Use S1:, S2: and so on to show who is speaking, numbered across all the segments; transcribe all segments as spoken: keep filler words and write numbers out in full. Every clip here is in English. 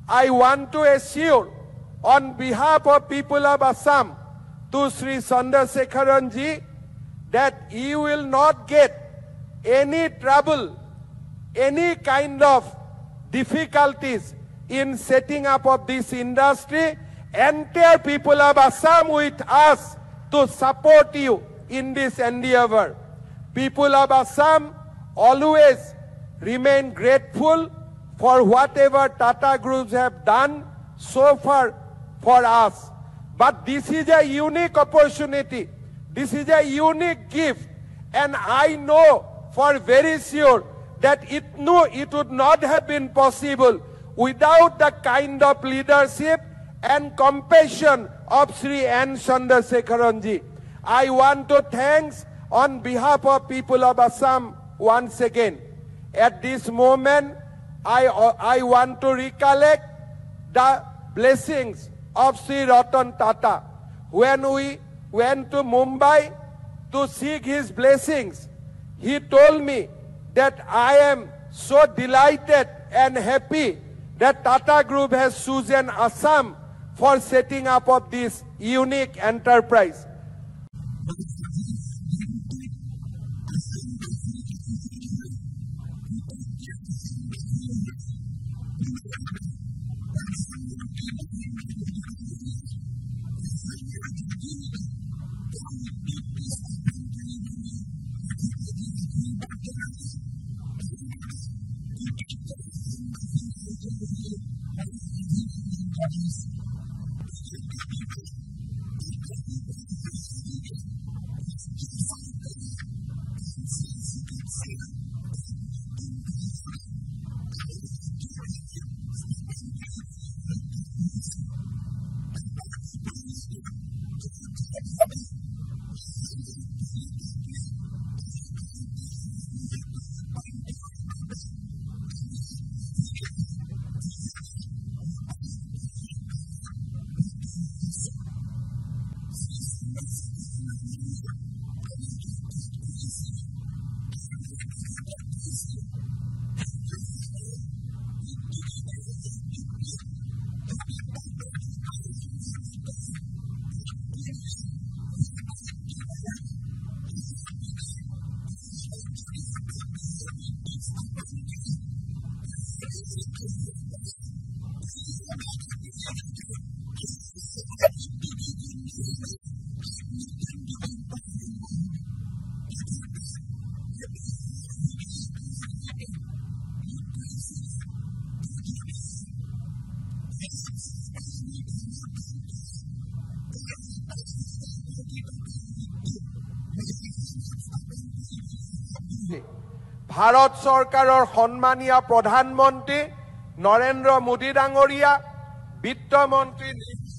S1: I want to assure on behalf of people of Assam to Sri Chandrasekharan ji that you will not get any trouble, any kind of difficulties in setting up of this industry. Entire people of Assam with us to support you in this endeavor. People of Assam always remain grateful for whatever Tata Groups have done so far for us. But this is a unique opportunity. This is a unique gift. And I know for very sure that it, no, it would not have been possible without the kind of leadership and compassion of Sri N. Chandrasekharan ji. I want to thank on behalf of people of Assam once again. At this moment, I, I want to recollect the blessings of Sri Ratan Tata. When we went to Mumbai to seek his blessings, he told me that I am so delighted and happy that Tata Group has chosen Assam for setting up of this unique enterprise. Bharat চৰকাৰৰ সন্মানীয় প্ৰধানমন্ত্ৰী নৰেন্দ্ৰ মোদী ডাঙৰীয়া, বিত্তমন্ত্ৰী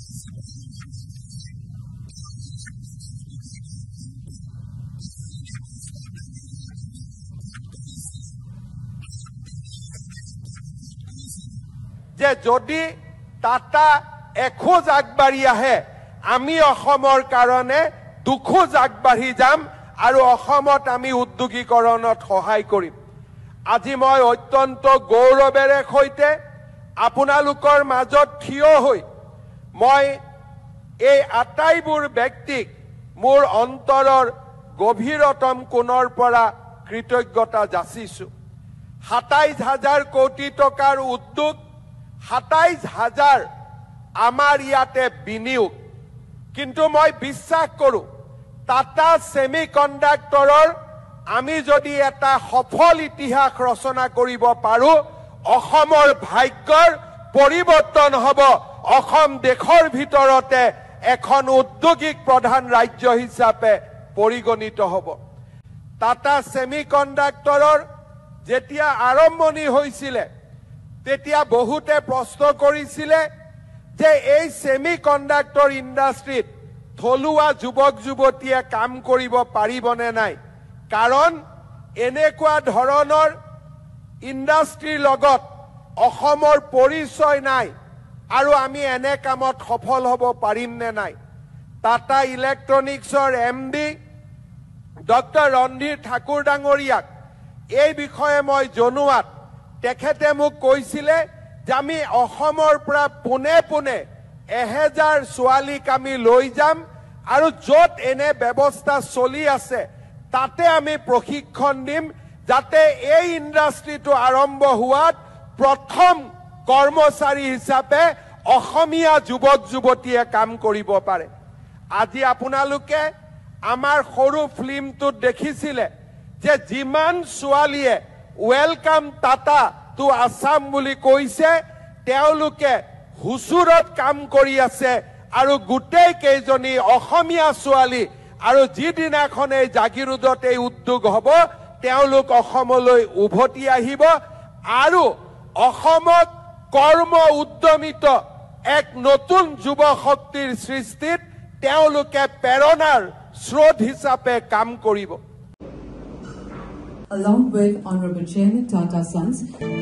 S1: যে যদি tata এখোজ আগবাঢ়ি আহে, আমি অসমৰ কাৰণে দুখোজ আগবাঢ়ি যাম আৰু অসমত আমি উদ্যোগীকৰণত সহায় কৰিম। আজি মই অত্যন্ত গৌৰৱেৰে সৈতে আপোনালোকৰ মাজত থিয় হৈ মই এই আটাইবোৰ ব্যক্তিক মোৰ অন্তৰৰ গভীৰতম কোণৰ পৰা কৃতজ্ঞতা যাচিছোঁ। সাতাইশ হাজাৰ কোটি টকাৰ উদ্যোগ, সাতাইশ হাজাৰ আমাৰ ইয়াতে বিনিয়োগ। কিন্তু মই বিশ্বাস কৰোঁ টাটা সেমি কণ্ডাক্টৰৰ আমি যদি এটা সফল ইতিহাস ৰচনা কৰিব পাৰোঁ, অসমৰ ভাগ্যৰ পৰিৱৰ্তন হ'ব। অসম দেশৰ ভিতৰতে এখন উদ্যোগিক প্ৰধান ৰাজ্য হিচাপে পৰিগণিত হ'ব। টাটা সেমি কণ্ডাক্টৰৰ যেতিয়া আৰম্ভণি হৈছিলে তেতিয়া বহুতে প্ৰশ্ন কৰিছিলে যে এই সেমি কণ্ডাক্টৰ ইণ্ডাষ্ট্ৰীত থলুৱা যুৱক যুৱতীয়ে কাম কৰিব পাৰিবনে নাই, কাৰণ এনেকুৱা ধৰণৰ ইণ্ডাষ্ট্ৰীৰ লগত অসমৰ পৰিচয় নাই আৰু আমি এনে কামত সফল হ'ব পাৰিম নে নাই। টাটা ইলেক্ট্ৰনিক্সৰ M D doctor Randhir Thakur ডাঙৰীয়াক এই বিষয়ে মই জনোৱাত তেখেতে মোক কৈছিলে যে আমি অসমৰ পৰা পোনে পোনে এহেজাৰ ছোৱালীক আমি লৈ যাম আৰু য'ত এনে ব্যৱস্থা চলি আছে তাতে আমি প্ৰশিক্ষণ দিম যাতে এই ইণ্ডাষ্ট্ৰিটো আৰম্ভ হোৱাত প্ৰথম কৰ্মচাৰী হিচাপে অসমীয়া যুৱক যুৱতীয়ে কাম কৰিব পাৰে। আজি আপোনালোকে আমাৰ সৰু ফিল্মটোত দেখিছিলে যে যিমান ছোৱালীয়ে ৱেলকাম টাটা টু আছাম বুলি কৈছে তেওঁলোকে হুচুৰত কাম কৰি আছে আৰু গোটেই কেইজনী অসমীয়া ছোৱালী আৰু যিদিনাখন এই জাগিৰোডত এই উদ্যোগ হ'ব তেওঁলোক অসমলৈ উভতি আহিব আৰু অসমত কৰ্ম উদ্যমিত এক নতুন যুৱ শক্তিৰ সৃষ্টিত তেওঁলোকে প্ৰেৰণাৰ স্ৰোত হিচাপে কাম কৰিব।
S2: Along with Honorable Chairman Tata Sons,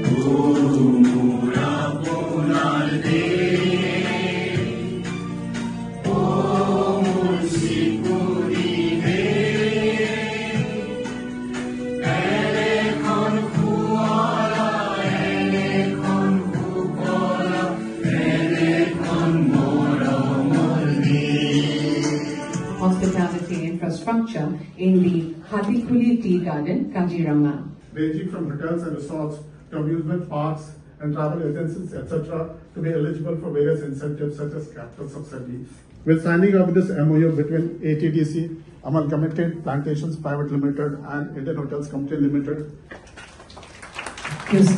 S2: hospitality infrastructure in the Hatikuli Tea Garden, Kaziranga.
S3: Ranging from hotels and resorts to amusement parks and travel agencies, et cetera, to be eligible for various incentives such as capital subsidy. We're signing up this M O U between A T D C, Amalgamated Plantations Private Limited, and Indian Hotels Company Limited.
S2: Yes,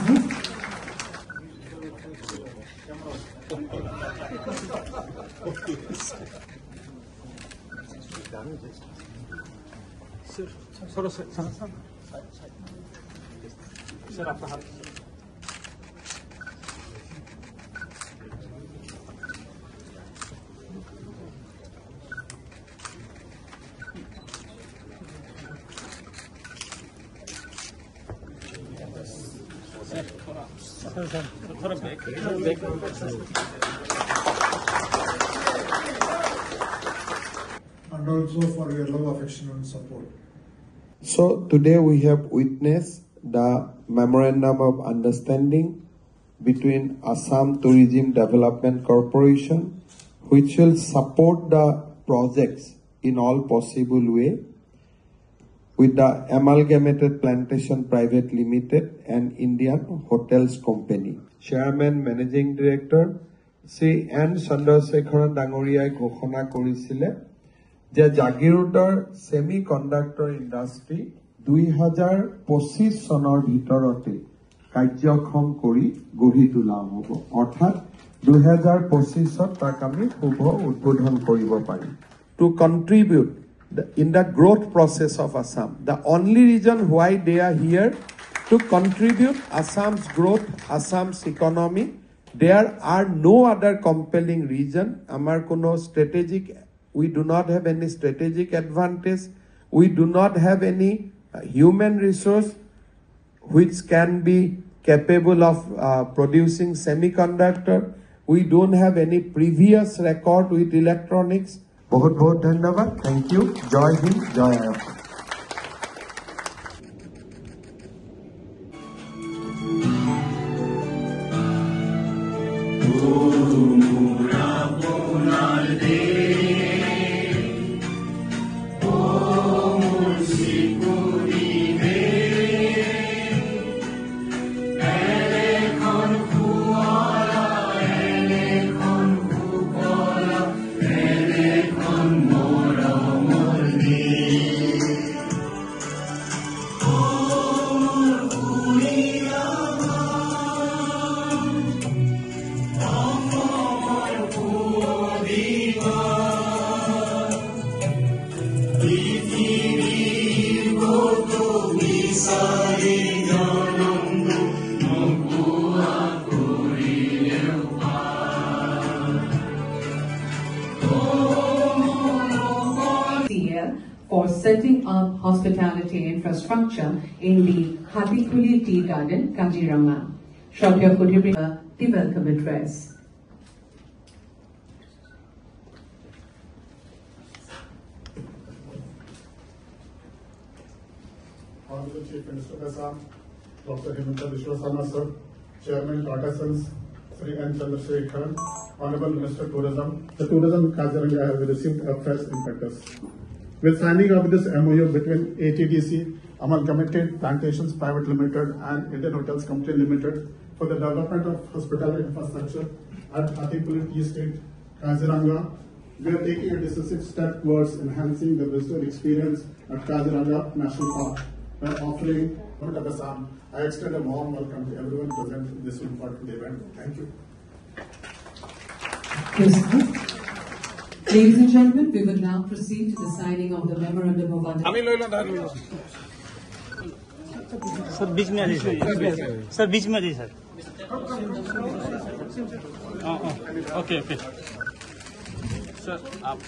S4: Sir, sir, sir, sir. Sir, आपका हाथ. Sir, sir, थोड़ा back, back.
S3: And also for your love, affection, and support.
S1: So today we have witnessed the memorandum of understanding between Assam Tourism Development Corporation, which will support the projects in all possible way, with the Amalgamated Plantation Private Limited and Indian Hotels Company. Chairman, Managing Director, Sri N. Chandrasekharan Dangoriyai ঘোষণা কৰিছিলে যে জাগিৰোডৰ semi conductor industry দুই হাজাৰ পঁচিছ চনৰ ভিতৰতে কাৰ্যক্ষম কৰি গঢ়ি তোলা হ'ব, অৰ্থাৎ দুই হাজাৰ পঁচিছত তাক আমি শুভ উদ্বোধন কৰিব পাৰিম। To contribute in the growth process of Assam. The only reason why they are here to contribute Assam's growth, Assam's economy. There are no other compelling reason. Amar kono strategic, we do not have any strategic advantage. We do not have any uh, human resource which can be capable of uh, producing semiconductor. We don't have any previous record with electronics. बहुत बहुत धन्यवाद। Thank you. जय हिंद, जय Bharat.
S2: for setting up hospitality infrastructure in the Hatikuli Tea Garden, Kaziranga. Shobhya could you bring the welcome address?
S3: Honorable Chief Minister of Assam, Doctor Himanta Biswa Sarma, sir, Chairman Tata Sons, Sri N. Chandrasekharan, Honorable Minister Tourism. The tourism Kaziranga has received a fresh impetus. With signing of this M O U between A T D C, Amalgamated Plantations Private Limited and Indian Hotels Company Limited for the development of hospitality infrastructure at Hatipuli Tea Estate, Kaziranga, we are taking a decisive step towards enhancing the visitor experience at Kaziranga National Park by offering Government of Assam. I extend a warm welcome to everyone present in this important event. Thank you.
S2: Yes, ladies and gentlemen, we will now proceed to the signing of the Memorandum of Understanding.
S4: Sir बीच में आ जाइए sir sir बीच में आ जाइए sir हाँ हाँ ओके ओके सर आप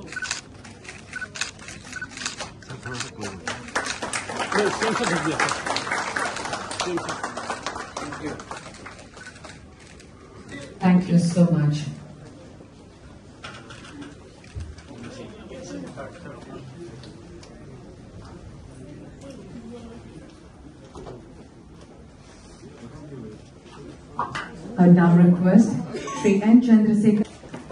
S4: सेम से भेज दिया सेम से
S2: Thank you so much. I now request Sri N. Chandrasekharan.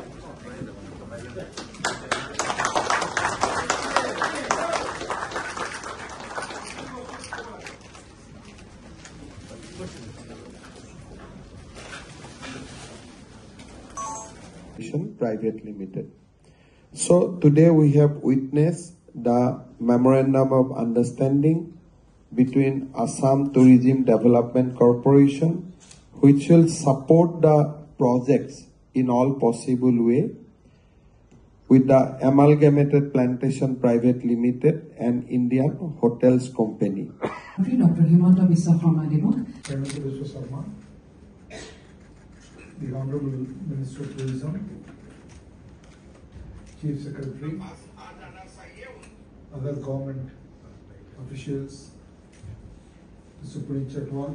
S1: Private Limited. So today we have witnessed the Memorandum of Understanding between Assam Tourism Development Corporation, which will support the projects in all possible way, with the Amalgamated Plantation Private Limited and Indian Hotels Company.
S2: Doctor Himanta Biswa Sharma,
S5: Himanta Biswa Sharma, the Honorable Minister of Tourism, Chief Secretary, other government officials, the Supreme Chatwal,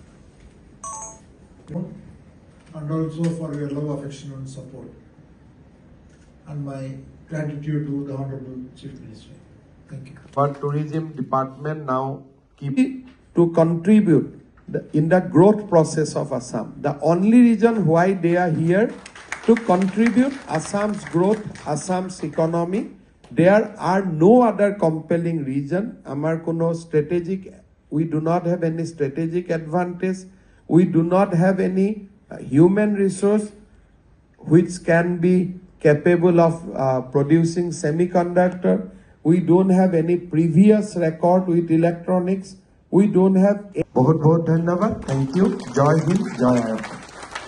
S5: and also for your love, affection and support, and my gratitude to the Honorable Chief Minister. Thank you.
S1: For Tourism Department now keep to contribute the, in the growth process of Assam. The only reason why they are here to contribute Assam's growth, Assam's economy. There are no other compelling reason. Amar kono strategic, we do not have any strategic advantage. We do not have any uh, human resource which can be capable of uh, producing semiconductor. We don't have any previous record with electronics. We don't have. Bahut bahut dhanyawad. Thank you. Jai Hind, Jai Ayappa.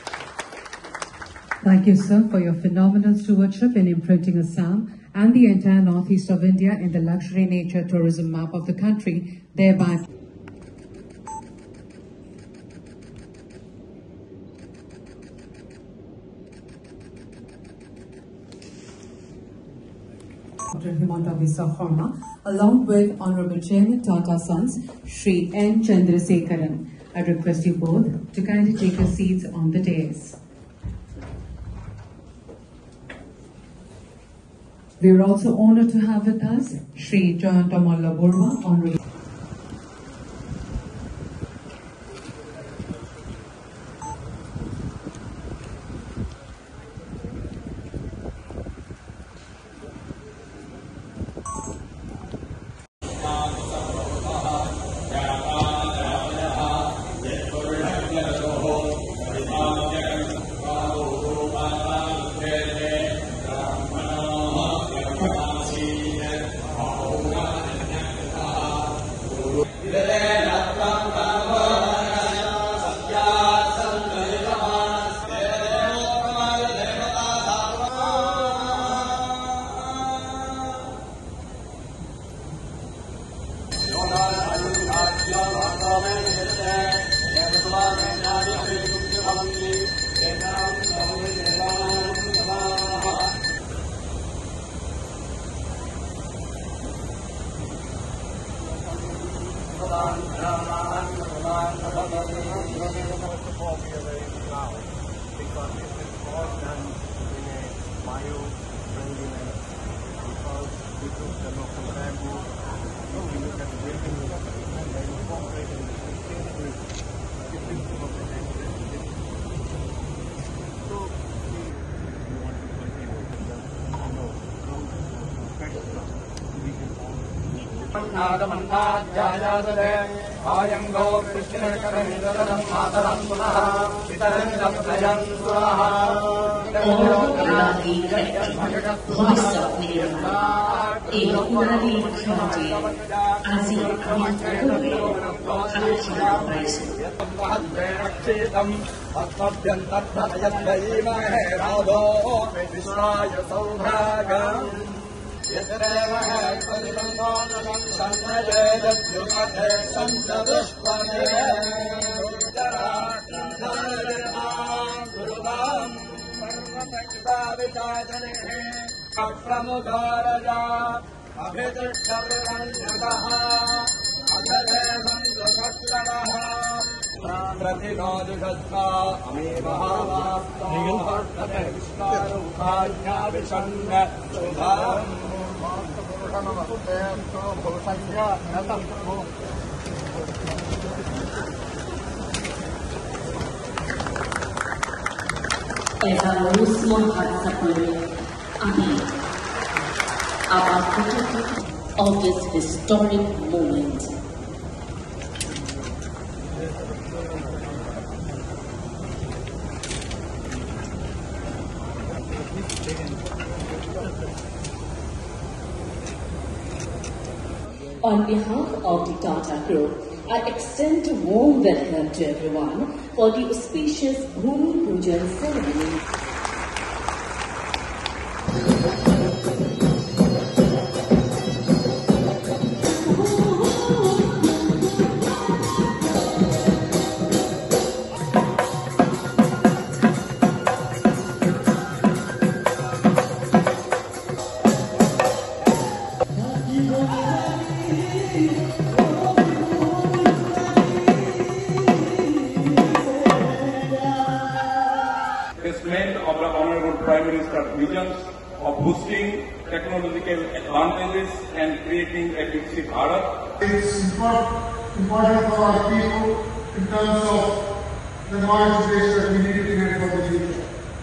S2: Thank you, sir, for your phenomenal stewardship in imprinting Assam and the entire northeast of India in the luxury nature tourism map of the country, thereby Doctor Himanta Biswa Sharma, along with Honorable Chairman Tata Sons, Sri N. Chandrasekharan. I request you both to kindly take your seats on the dais. We are also honored to have with us Sri Jayanta Malla Burma, Honorable.
S6: मन्नादमन्नाध्यायादरे आयङ्गो कृष्णकरनिरतनं मातरं पुनः पितरं प्रयं सुरः
S7: Voice of Nirvana, a Urali Kranti, Azi Amantagore, Halakhila Baisu.
S6: Rakshitam, Atmabhyantatmanayandayimahe Radho, Vishraya Saubhagam, Yasarevah Padilambanam, Sannayedatyukate, Santadushpane, Uttarakam, Dharanam, Guruvam, Parvatakvavitadane, Akramudaraja, Abhidrishtavranjagaha, Adharevam Dukhatravaha, Pratinodushasma, Amevahavastu, Hartate Vishnarukhajna Vishanna, Sudharam, Mahapurushanamastem, Bhusanya, Natampu.
S7: Evaluation Hatsapuri, Ami, about of this historic moment. On behalf of the Tata Group, I extend a warm welcome to everyone for the auspicious Bhumi Pujan ceremony.
S8: Of the Honorable Prime Minister's visions of boosting technological advantages and creating a Viksit Bharat.
S3: It's important for our people in terms of the knowledge base that we need to create for the future.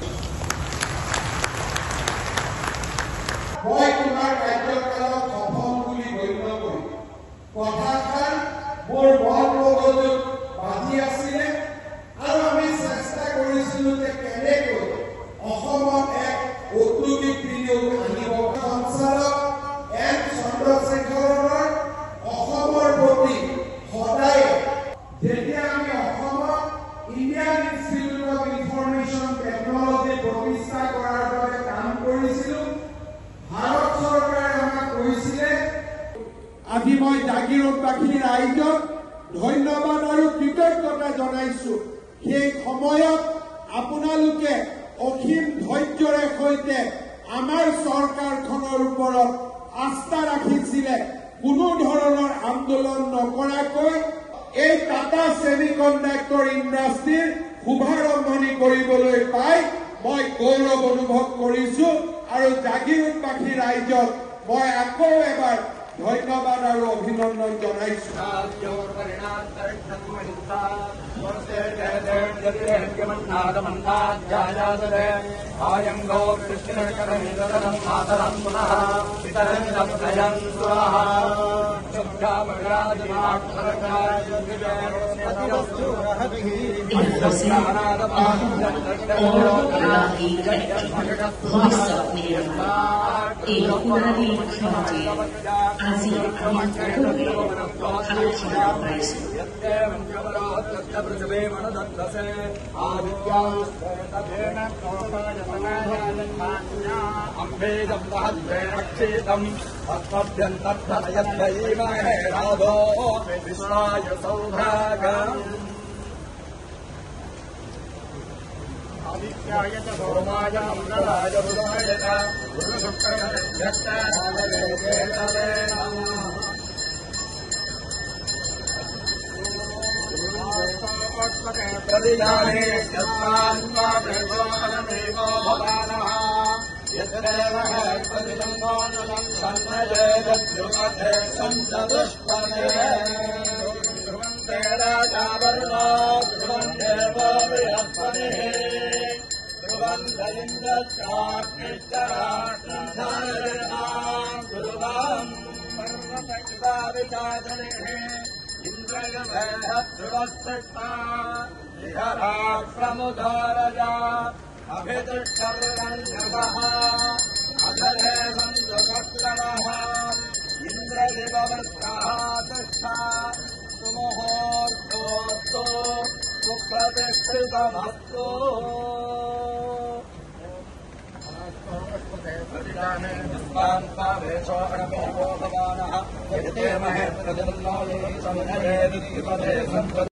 S3: Boy, tonight I tell you, Kapamuli Vainagoi. Kothakar, more one logo, Badiasile, Arami Sasta Korisilu, the Kaneko. অসমত এক ঔদ্যোগিক বিনিয়োগ আনিব সঞ্চালক M চন্দ্ৰশেখৰৰ অসমৰ প্ৰতি সদায় যেতিয়া আমি অসমত Indian Institute of Information Technology প্ৰতিষ্ঠা কৰাৰ বাবে কাম কৰিছিলো ভাৰত চৰকাৰে আমাক কৈছিলে আজি মই জাগিৰোডবাসীৰ ৰাইজক ধন্যবাদ আৰু কৃতজ্ঞতা জনাইছো সেই সময়ত আপোনালোকে অখিম ধৈৰ্যৰে সৈতে আমাৰ চৰকাৰখনৰ ওপৰত আস্থা ৰাখিছিলে কোনো ধৰণৰ আন্দোলন নকৰাকৈ এই টাটা সেমিকণ্ডাক্টৰ ইণ্ডাষ্ট্ৰীৰ শুভাৰম্ভণি কৰিবলৈ পাই মই গৌৰৱ অনুভৱ কৰিছো আৰু জাগিৰোডবাসী ৰাইজক মই আকৌ এবাৰ ধন্যবাদ আৰু অভিনন্দন জনাইছো
S6: आयङ्गो कृष्णकरनिरतनं मातरं पुनः पितरं प्रयं सुरः
S7: Voice of Nirvana, a Urali Kranti, Azi Amantagore, Halakhila Baisu.
S6: अम्बेजं महद्वे रक्षितं तत्त्वभ्यन्तर्धनयद्वयीमहे Radho विश्वाय सौभागम् आदित्याय च सोमाय मङ्गलाय बुधाय च गुरुशुक्रमध्यक्षाय नमः प्रतिजाने यस्मान्वा निर्वाणमेवो भवानः यद्रेवः प्रतिलम्बानुलं सन्नयेदद्युमते सन्तदुष्पने ध्रुवन्ते राजावर्णो ध्रुवन्देवो बृहस्पतिः ध्रुवन्त इन्द्रश्चाग्निश्चराष्ट्रम् गुरुवाम् इंद्रयभयध्रुवस्ता प्रमुदारया अभिदुष्टर्गन्धवः अधरे सन्दुकर्तवः इन्द्रदिववृत्तः तिष्ठा सुमुहूर्तोऽस्तु सुप्रतिष्ठितमस्तु भगवानः